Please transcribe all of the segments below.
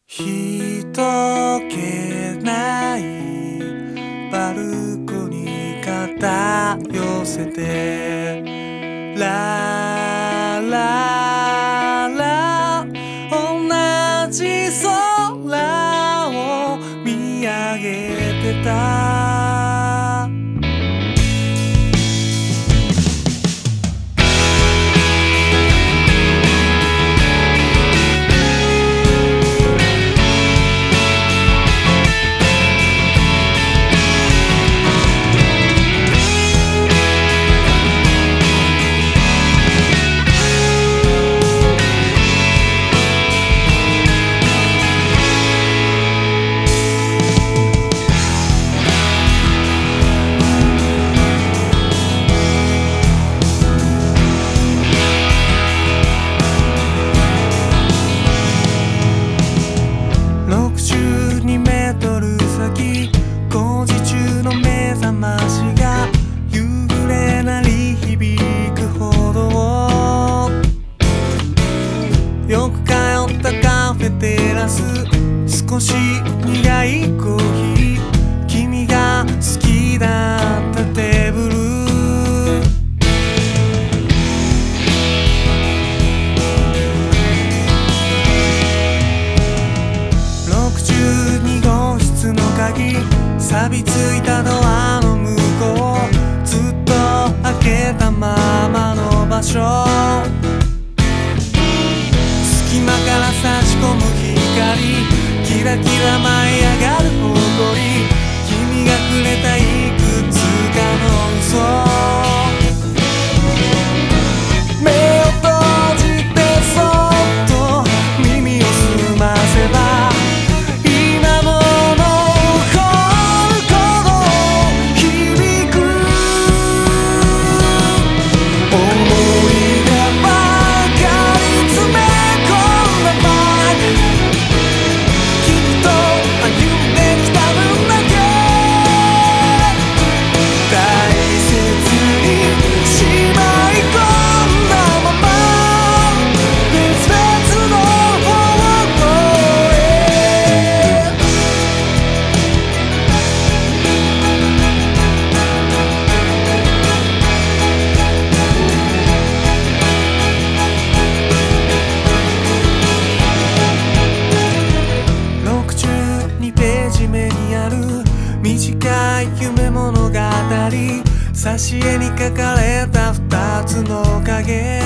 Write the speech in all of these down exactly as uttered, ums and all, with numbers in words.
人気ないバルコニー肩寄せてラララ同じ空を見上げてた。ろくじゅうにメートル先工事中の目覚ましが夕暮れ鳴り響くほどよく通ったカフェテラス少し苦いコーヒー君が好きだったテーブルろくじゅうにごうしつの鍵錆びついたドアの向こうずっと開けたままの場所隙間から差し込む光キラキラ舞い上がる誇り君がくれたいくつかの嘘目を閉じてそっと耳を澄ませば今も残るこの響く想いがばかり詰め込んだバッグ君と歩んできた分だけ大切にしまい込んだまま別々の方向へろくじゅうにページ目にある短い夢物語挿絵に書かれた二つの影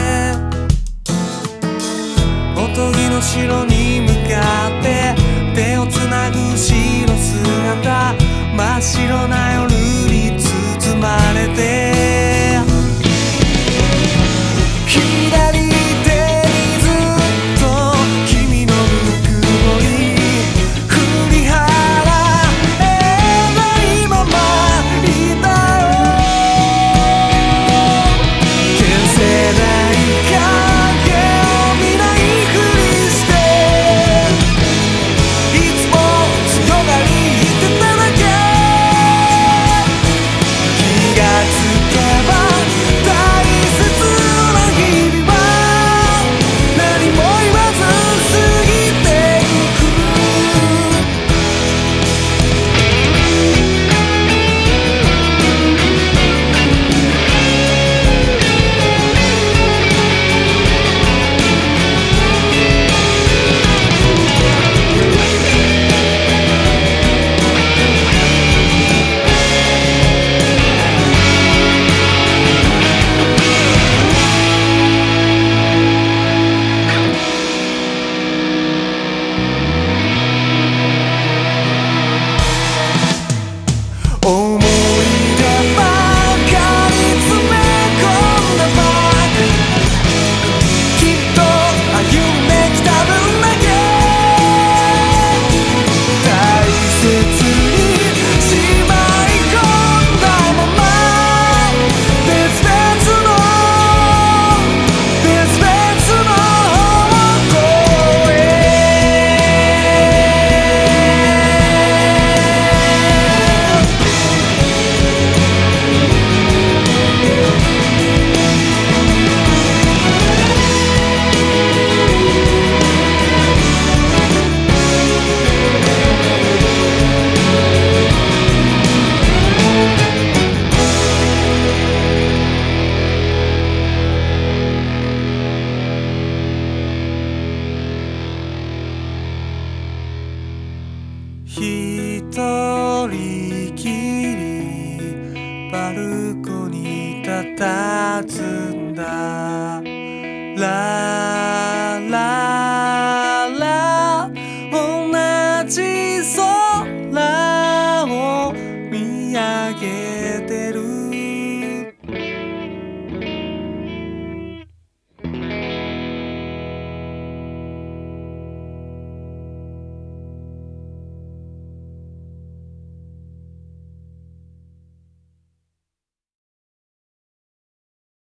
おとぎの城に向かって手をつなぐ後ろ姿真っ白な夜に包まれて左手にずっと君のぬくもり振り払えないままいたよ消せない影を見ないふりしてと